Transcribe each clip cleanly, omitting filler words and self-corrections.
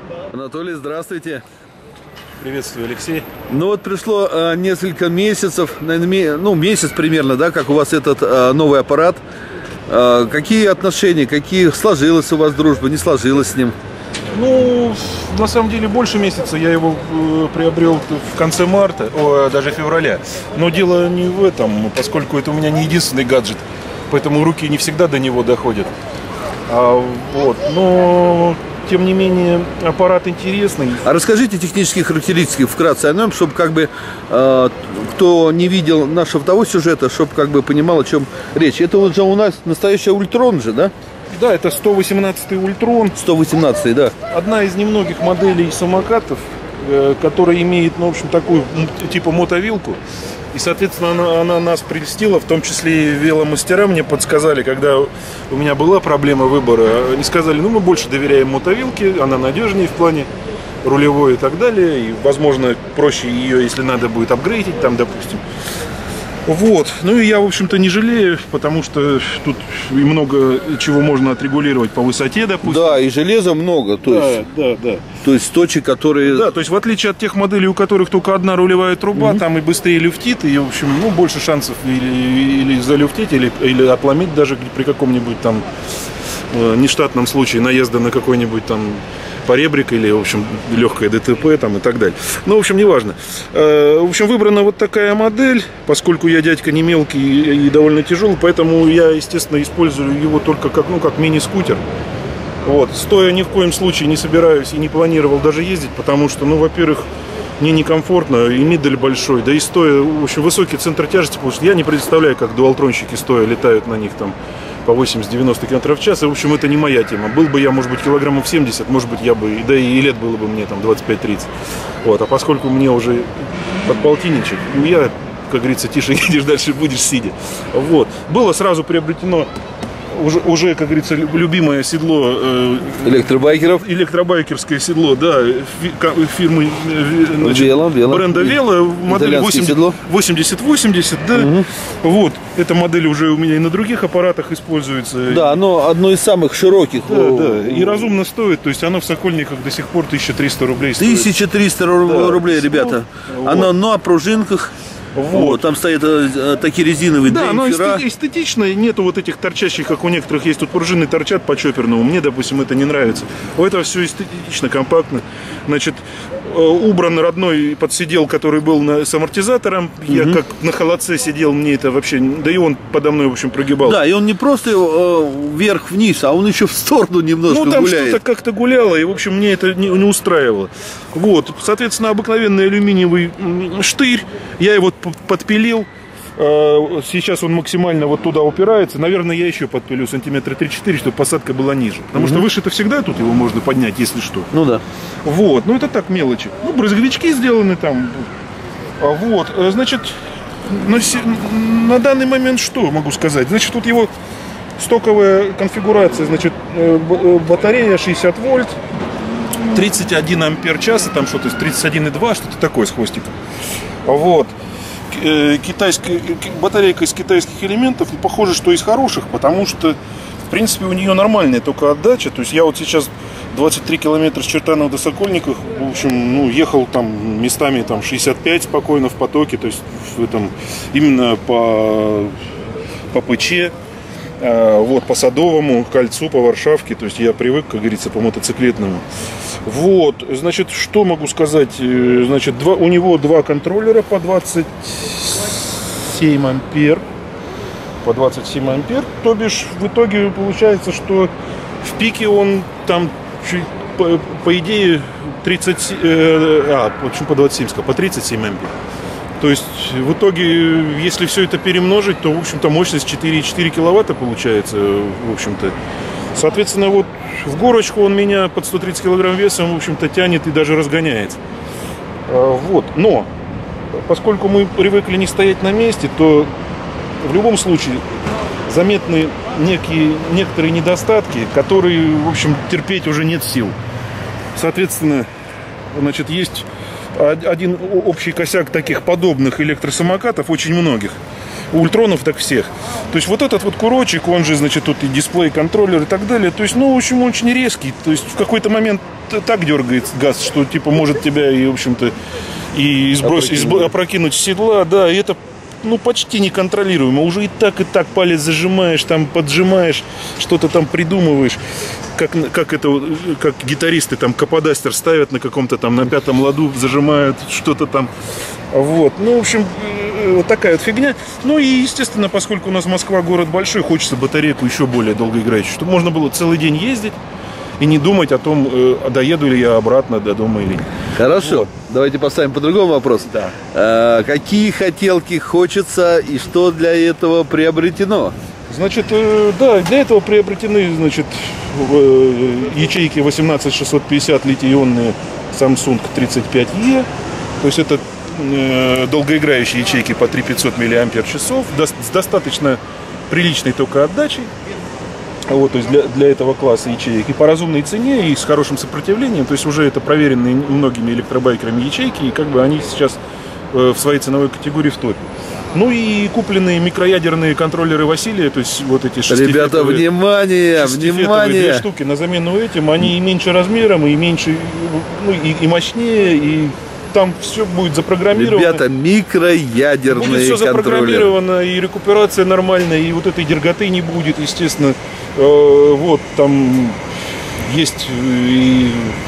Анатолий, здравствуйте. Приветствую, Алексей. Ну вот пришло несколько месяцев, наверное, месяц примерно, да, как у вас этот новый аппарат. Какие отношения, какие сложилась у вас дружба, не сложилась с ним? Ну, на самом деле больше месяца. Я его приобрел в конце марта, даже февраля. Но дело не в этом, поскольку это у меня не единственный гаджет, поэтому руки не всегда до него доходят. Но тем не менее аппарат интересный. А расскажите технические характеристики вкратце о нем, чтобы как бы кто не видел нашего того сюжета, чтобы как бы понимал, о чем речь. Это уже у нас настоящий ультрон же, да? Да, это 118-й ультрон. 118-й, да. Одна из немногих моделей самокатов, которая имеет, в общем, такую типа мотовилку. И, соответственно, она нас прельстила, в том числе и веломастера мне подсказали, когда у меня была проблема выбора. Они сказали, мы больше доверяем мотовилке, она надежнее в плане рулевой и так далее. И, возможно, проще ее, если надо будет апгрейдить, там, допустим. Вот. Ну и я, в общем-то, не жалею, потому что тут и много чего можно отрегулировать по высоте, допустим. Да, и железа много. То есть точек, которые... Да, то есть в отличие от тех моделей, у которых только одна рулевая труба, там и быстрее люфтит, и, в общем, больше шансов или залюфтить, или отломить даже при каком-нибудь там нештатном случае наезда на какой-нибудь там поребрик или, в общем, легкое ДТП там и так далее. Ну, в общем, неважно. В общем, выбрана вот такая модель, поскольку я дядька не мелкий и довольно тяжелый, поэтому я, естественно, использую его только как мини-скутер. Вот. Стоя ни в коем случае не собираюсь и не планировал даже ездить, потому что, во-первых, мне некомфортно, и мидель большой, да и стоя, в общем, высокий центр тяжести, потому что я не представляю, как дуалтронщики стоя летают на них там по 80-90 км в час, и, в общем, это не моя тема. Был бы я, может быть, килограммов 70, может быть, я бы, да и лет было бы мне там 25-30. Вот, а поскольку мне уже под полтинничек, я, как говорится, тише едешь, дальше будешь сидя. Вот. Было сразу приобретено уже, как говорится, любимое седло электробайкеров. Электробайкерское седло, да, фирмы бренда Вела, модель 8080, да. Вот, эта модель уже у меня и на других аппаратах используется. Да, оно одно из самых широких. Да, и разумно стоит, то есть оно в Сокольниках до сих пор 1300 рублей стоит. 1300 рублей, ребята. Вот. Оно на пружинках. Вот. Там стоят такие резиновые демпфера. Да, оно эстетично, нету вот этих торчащих, как у некоторых есть тут пружины торчат по чоперному. Мне, допустим, это не нравится. У этого все эстетично, компактно. Значит, убран родной подсидел, который был с амортизатором. Я как на холодце сидел, мне это вообще... Да и он подо мной, в общем, прогибал. Да, и он не просто вверх-вниз, а он еще в сторону немножко гуляет. Ну, там что-то как-то гуляло, и, в общем, мне это не устраивало. Вот, соответственно, обыкновенный алюминиевый штырь. Я его подпилил. Сейчас он максимально вот туда упирается. Наверное, я еще подпилю сантиметра 3-4, чтобы посадка была ниже. Потому что выше-то всегда тут его можно поднять, если что. Ну да. Вот, ну это так, мелочи. Ну, брызговички сделаны там. Вот, значит, на данный момент что могу сказать? Значит, тут его стоковая конфигурация. Значит, батарея 60 вольт, 31 ампер час, там что-то 31,2, что-то такое с хвостиком. Вот. Батарейка из китайских элементов, похоже, что из хороших, потому что, в принципе, у нее нормальная только отдача. То есть я вот сейчас 23 километра с Чертанова до Сокольников, в общем, ехал там местами там 65 спокойно в потоке, то есть в этом, именно по ПЧ. Вот, по Садовому кольцу, по Варшавке. То есть я привык, как говорится, по мотоциклетному. Вот, значит, что могу сказать? Значит, у него два контроллера по 27 ампер. По 27 ампер. То бишь, в итоге получается, что в пике он там, по идее, 30... почему по 27? По 37 ампер. То есть, в итоге, если все это перемножить, то, в общем-то, мощность 4,4 киловатта получается, в общем-то. Соответственно, вот в горочку он меня под 130 килограмм весом, в общем-то, тянет и даже разгоняется. Вот. Но, поскольку мы привыкли не стоять на месте, то в любом случае заметны некоторые недостатки, которые, в общем, терпеть уже нет сил. Соответственно, значит, есть один общий косяк таких подобных электросамокатов, очень многих. у Ультронов так всех. То есть вот этот вот курочек, он же, значит, тут и дисплей, контроллер и так далее. То есть, ну, в общем, очень резкий. То есть в какой-то момент так дергает газ, что типа может тебя и, в общем-то, и опрокинуть с седла, да, и это, ну, почти неконтролируемо. Уже и так палец зажимаешь, там поджимаешь, что-то там придумываешь. Как гитаристы там каподастер ставят на каком-то там, на 5-м ладу, зажимают что-то там. Вот. Ну, в общем, вот такая вот фигня. Ну и, естественно, поскольку у нас Москва город большой, хочется батарейку еще более долгоиграющую, чтобы можно было целый день ездить и не думать о том, доеду ли я обратно до дома или нет. Хорошо, вот. Давайте поставим по-другому вопрос. Да. Какие хотелки хочется и что для этого приобретено? Значит, да, для этого приобретены, значит, ячейки 18650 литий-ионные Samsung 35E. То есть это долгоиграющие ячейки по 3500 мАч с достаточно приличной токоотдачей. Вот, то есть для этого класса ячеек и по разумной цене, и с хорошим сопротивлением. То есть уже это проверенные многими электробайкерами ячейки, и как бы они сейчас в своей ценовой категории в топе. Ну и купленные микроядерные контроллеры Василия, то есть вот эти Ребята, внимание, внимание! Две штуки на замену этим, они и меньше размером, и меньше, ну, и мощнее, и там все будет запрограммировано. Ребята, микроядерные будет все контроллеры. Запрограммировано, и рекуперация нормальная, и вот этой дерготы не будет, естественно. Вот, там есть и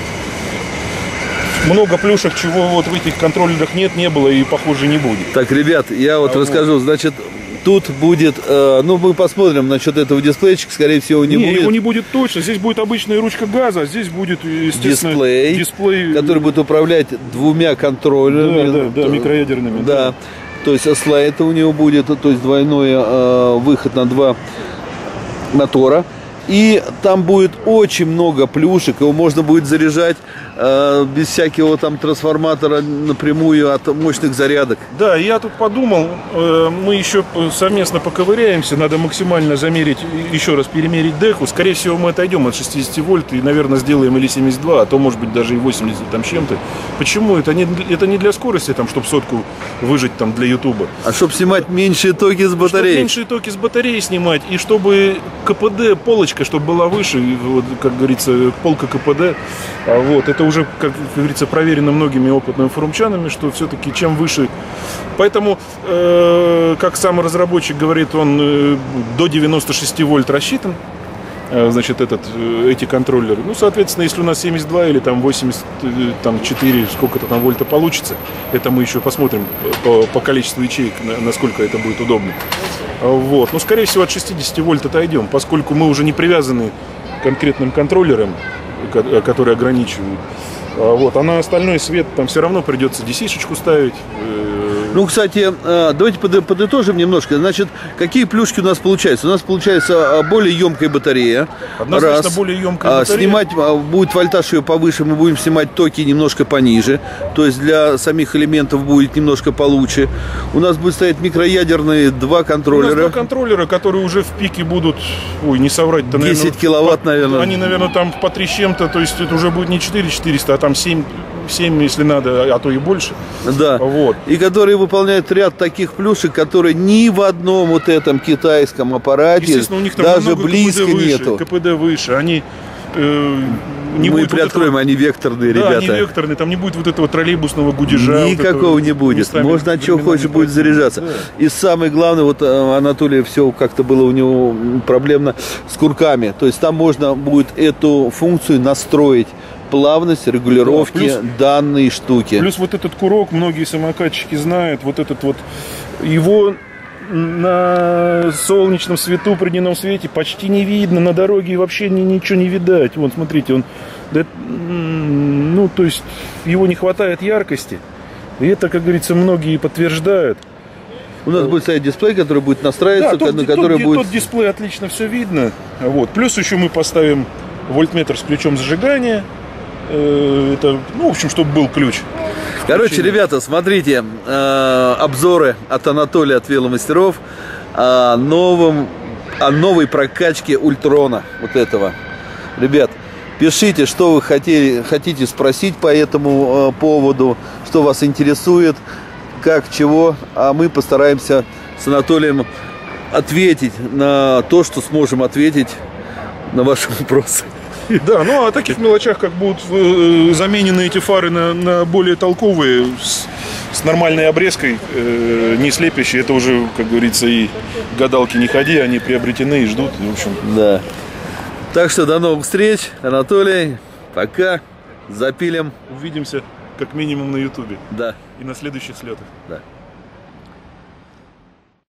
много плюшек, чего вот в этих контроллерах нет, не было и, похоже, не будет. Так, ребят, я вот расскажу, значит, тут будет, ну, мы посмотрим насчет этого дисплейчика, скорее всего, не будет. Его не будет точно, здесь будет обычная ручка газа, а здесь будет, естественно, дисплей, который будет управлять двумя контроллерами. Да, микроядерными. Да, то есть слайд у него будет, то есть двойной выход на 2 мотора. И там будет очень много плюшек, его можно будет заряжать без всякого там трансформатора напрямую от мощных зарядок. Да, я тут подумал, мы еще совместно поковыряемся, надо максимально замерить, еще раз перемерить деху. Скорее всего, мы отойдем от 60 вольт и, наверное, сделаем или 72, а то, может быть, даже и 80 там чем-то. Почему? Это не для скорости, там, чтобы сотку выжать там для ютуба. А чтобы снимать меньшие токи с батареи. Чтобы меньшие токи с батареи снимать, и чтобы КПД, полочка, чтобы была выше, вот, как говорится, полка КПД. Вот, это уже, как говорится, проверено многими опытными форумчанами, что все-таки чем выше. Поэтому, как сам разработчик говорит, он до 96 вольт рассчитан. Значит, эти контроллеры. Ну, соответственно, если у нас 72 или там 84, сколько-то там вольта получится, это мы еще посмотрим по количеству ячеек, насколько это будет удобно. Вот. Но, скорее всего, от 60 вольт отойдем, поскольку мы уже не привязаны к конкретным контроллерам, которые ограничивают. Вот. А на остальной свет там все равно придется DC-шечку ставить. Ну, кстати, давайте подытожим немножко. Значит, какие плюшки у нас получаются? У нас получается более емкая батарея. Однозначно более емкая батарея. Снимать будет вольтаж ее повыше, мы будем снимать токи немножко пониже. То есть для самих элементов будет немножко получше. У нас будет стоять микроядерные 2 контроллера. У нас 2 контроллера, которые уже в пике будут, ой, не соврать-то, 10 наверное, киловатт, наверное. Они, наверное, там по 3 с чем-то, то есть это уже будет не 4400, а там 7, если надо, а то и больше. Да. Вот. И которые выполняют ряд таких плюшек, которые ни в одном вот этом китайском аппарате у них там даже близко КПД выше, нету. КПД выше. Они не мы приоткроем, вот они векторные, да, ребята. они векторные, там не будет вот этого троллейбусного гудежа. Никакого вот не будет. Можно от чего хочешь будет заряжаться. Да. И самое главное, вот Анатолий, все как-то было у него проблемно с курками. То есть там можно будет эту функцию настроить. Плавность, регулировки, да, данные штуки. Плюс вот этот курок, многие самокатчики знают, вот этот вот, его на солнечном свету, при дневном свете почти не видно, на дороге вообще ничего не видать. Вот, смотрите, он, ну, то есть, его не хватает яркости, и это, как говорится, многие подтверждают. У нас будет стоять дисплей, который будет настраиваться, да, на который будет... Тот дисплей отлично все видно. Вот. Плюс еще мы поставим вольтметр с ключом зажигания. Это, ну, в общем, чтобы был ключ. Короче, ребята, смотрите, обзоры от Анатолия, от Веломастеров о новой прокачке Ультрона, вот этого. Ребят, пишите, что вы хотите спросить по этому поводу, что вас интересует, как, чего, а мы постараемся с Анатолием ответить на то, что сможем ответить на ваши вопросы. Да, ну о таких мелочах, как будут заменены эти фары на более толковые, с нормальной обрезкой, не слепящие, это уже, как говорится, и гадалки не ходи, они приобретены и ждут, в общем. Да. Так что до новых встреч, Анатолий, пока, запилим. Увидимся как минимум на Ютубе Да, и на следующих слетах. да.